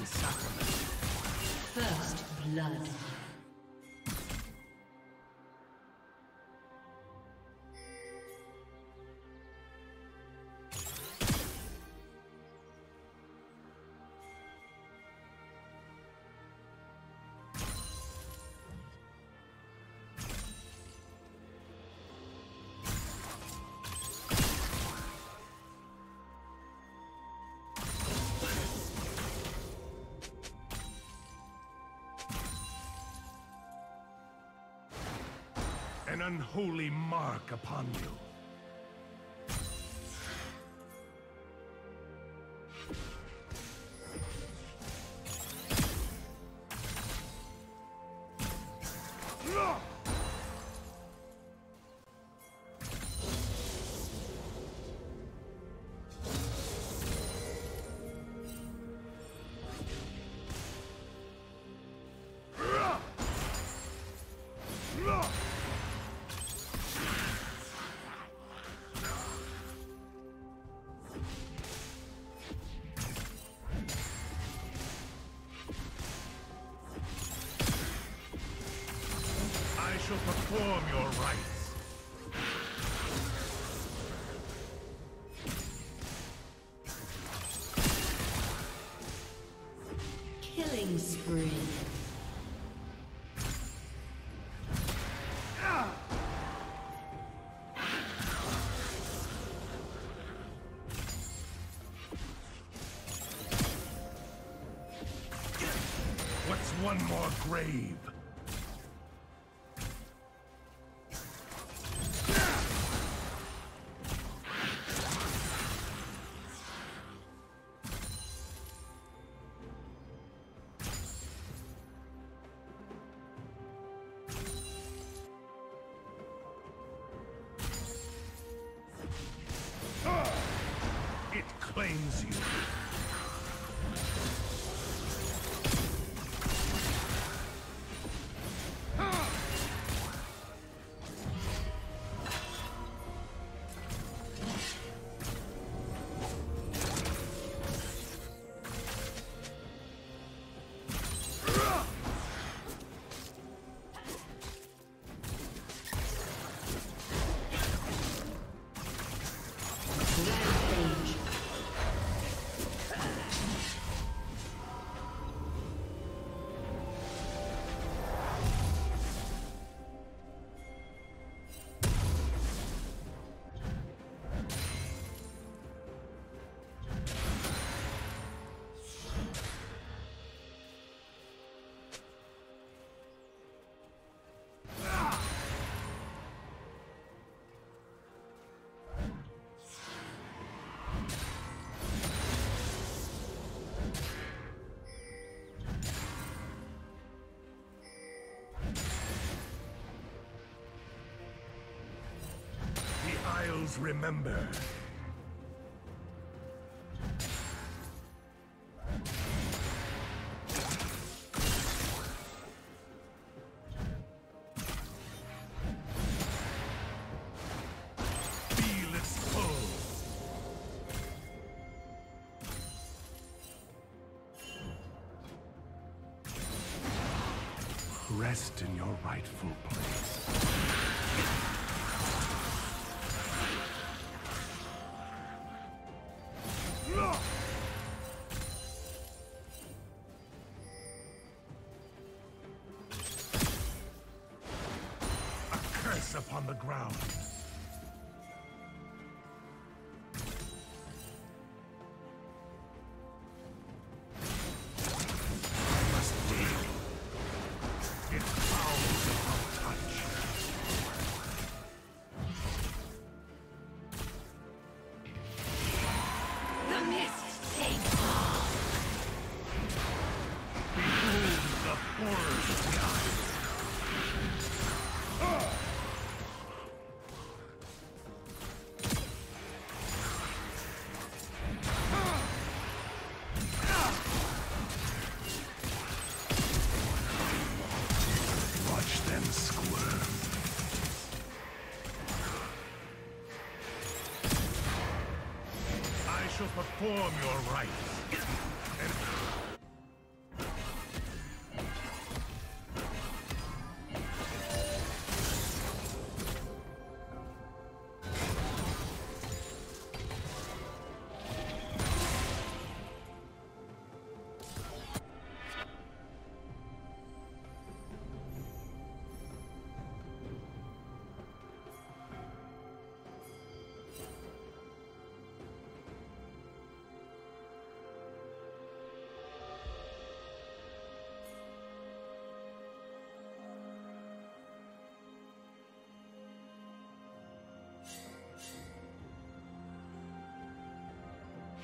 divine sacrament. First blood. An unholy mark upon you. I shall perform your rites. Killing spree. What's one more grave? It claims you. Isles remember. Feel its pull. Rest in your rightful place. Upon the ground. I must dig. It fouls upon touch. The mist takes all. Behold the horrors of the eye. I shall perform your rites.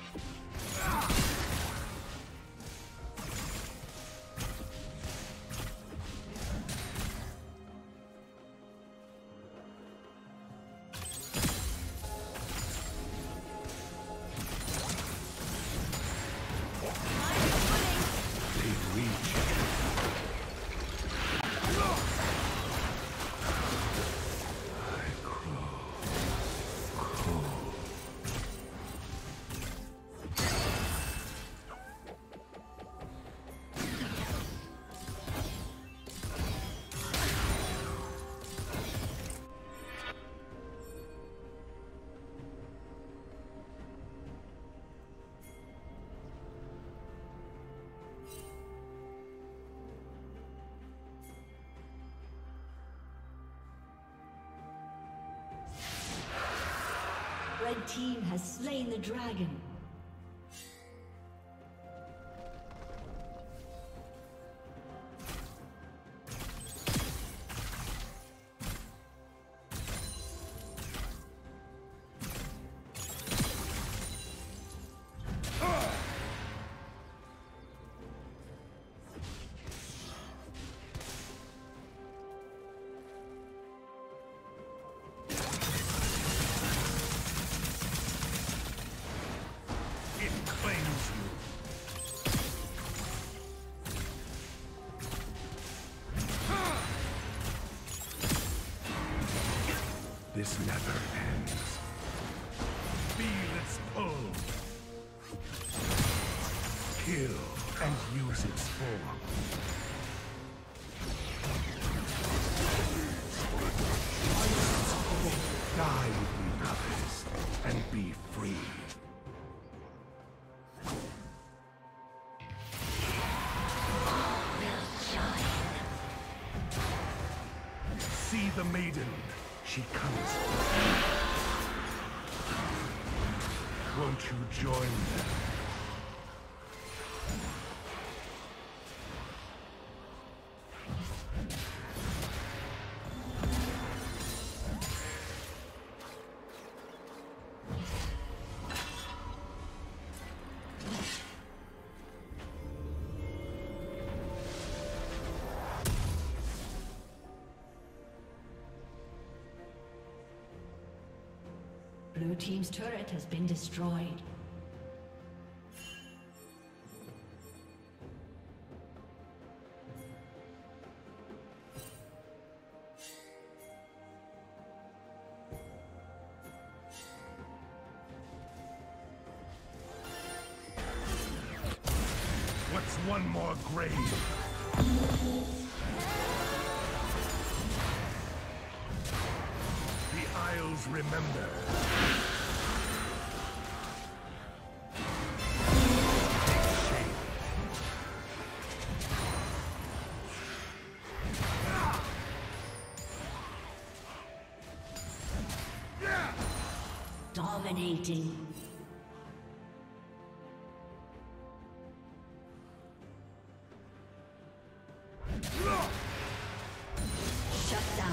Red team has slain the dragon. This never ends. Feel its pull. Kill and use its form. Die with the others and be free. See the maiden. She comes. Won't you join them? Blue team's turret has been destroyed. What's one more grave? The Isles remember. Dominating. Shut down.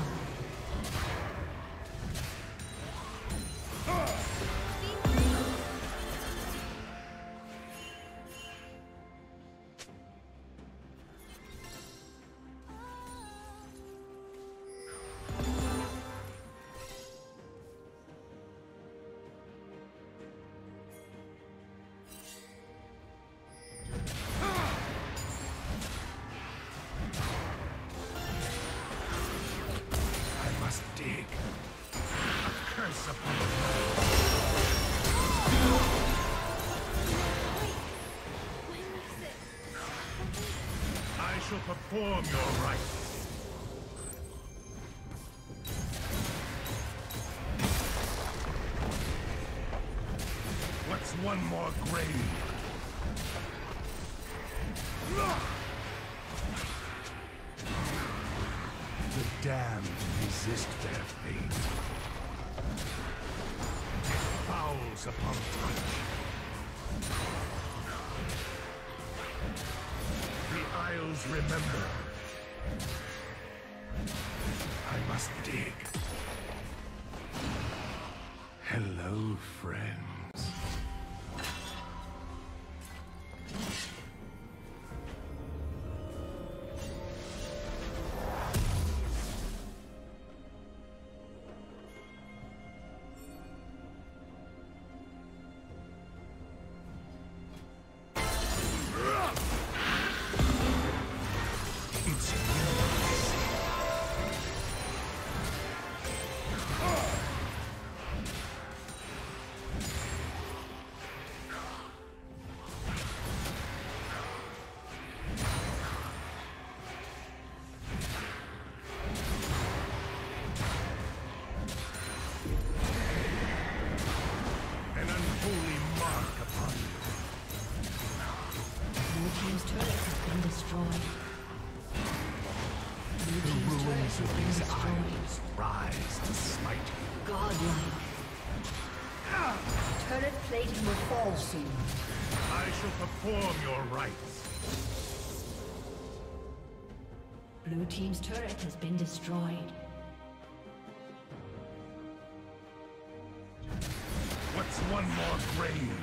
I shall perform your rites. What's one more grave? The damned resist their fate. Fouls upon touch. The Isles remember. I must dig. Hello, friends. destroyed. Blue The team's turret ruins has of been these destroyed. isles rise to smite you. Godlike. Turret plating will fall soon. I shall perform your rites. Blue team's turret has been destroyed. What's one more grave?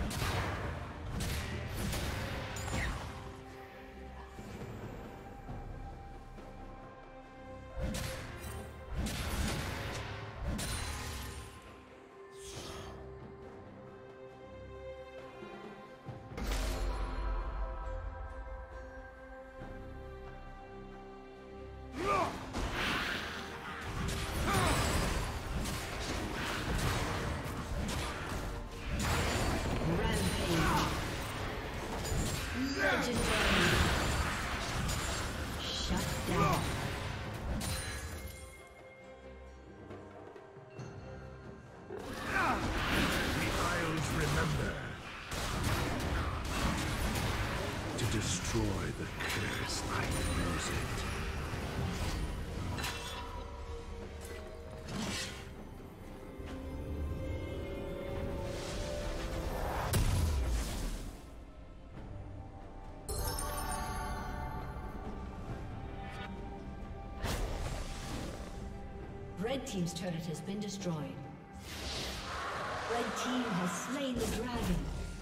Destroy the curse, I use it. Red team's turret has been destroyed. Red team has slain the dragon.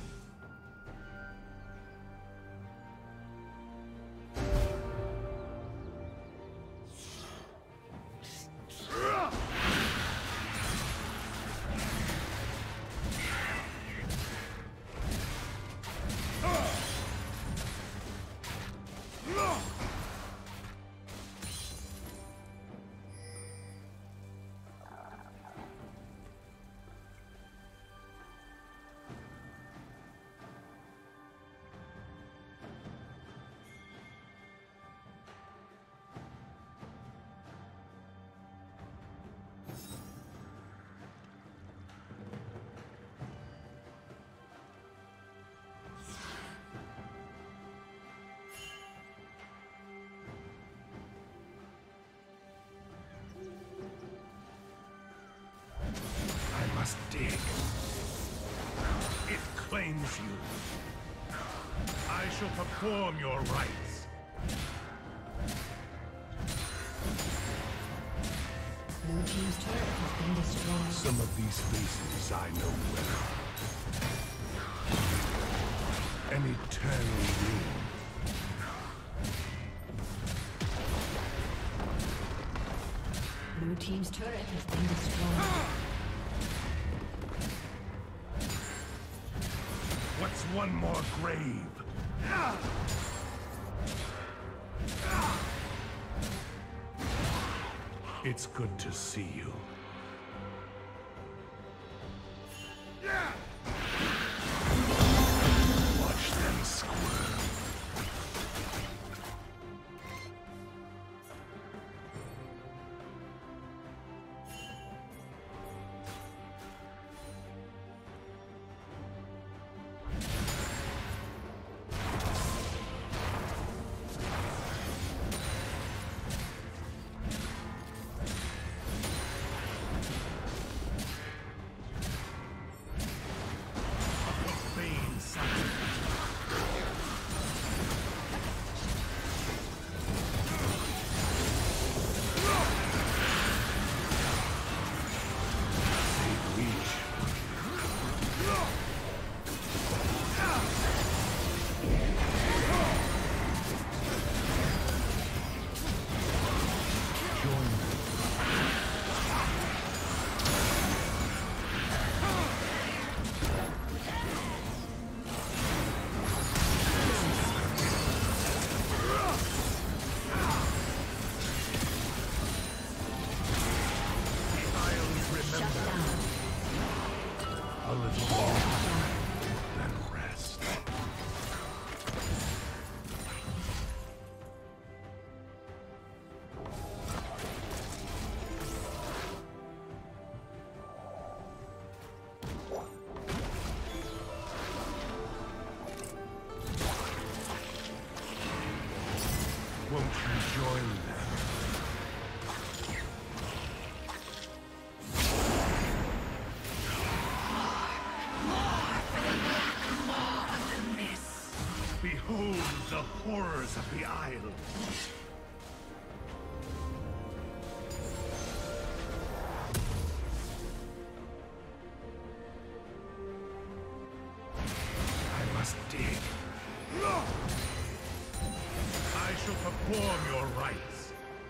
Must dig. It claims you. I shall perform your rites. Blue team's turret has been destroyed. Some of these faces I know well. An eternal ring. Blue team's turret has been destroyed. What's one more grave? It's good to see you. Watch them squirm. powers of the Isle. I must dig. I shall perform your rites.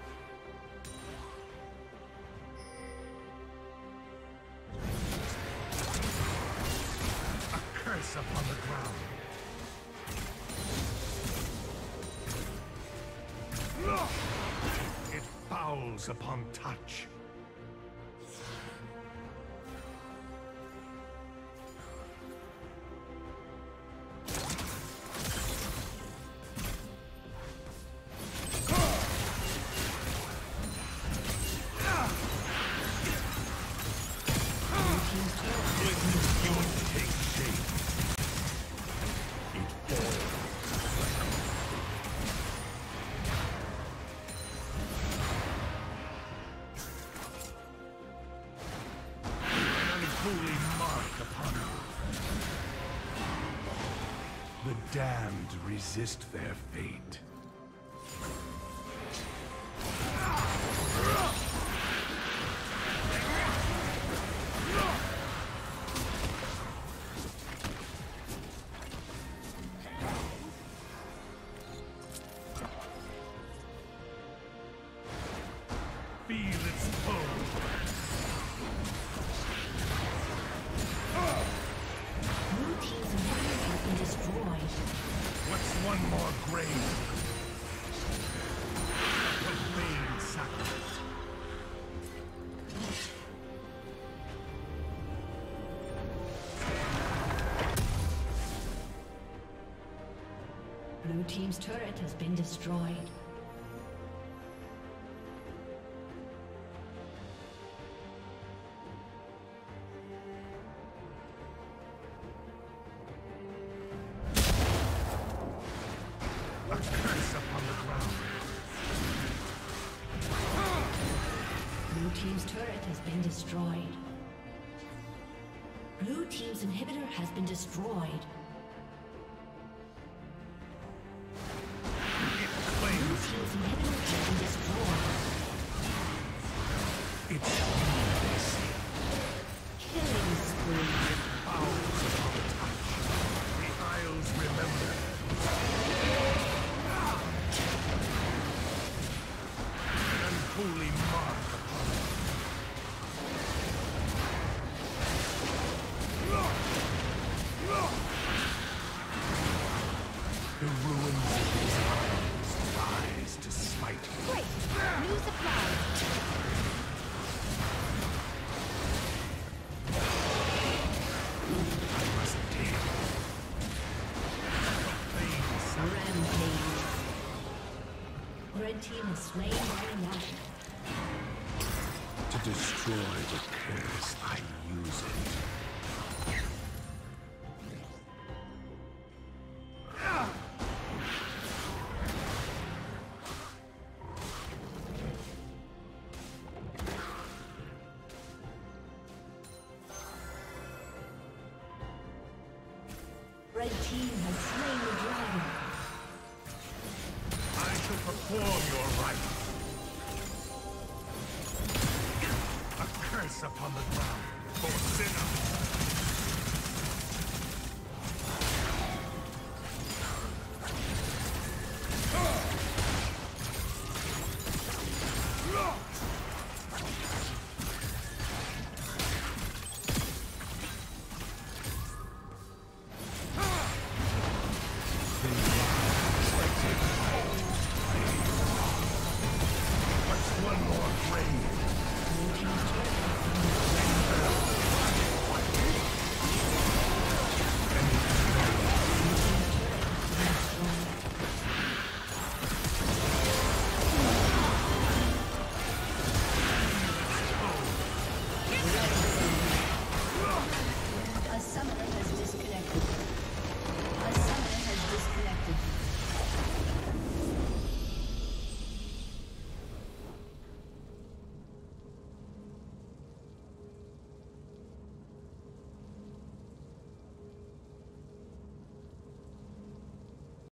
A curse upon the ground. It fouls upon touch. The damned resist their fate. Feel its pull. What's one more grave? A profane sacrifice. Blue team's turret has been destroyed. Team's turret has been destroyed. Blue team's inhibitor has been destroyed. Blue team's inhibitor has been destroyed. It's this. Killing spree. Fouls upon the touch. The Isles remember. An unholy mark upon it. The ruins of these isles rise to smite me. Great! New supplies! I must dig. Rampage. Red team is slain by Lucian. To destroy the curse, I use it. Red team has slain the dragon. I shall perform your rites. A curse upon the ground for sinners. One more grave.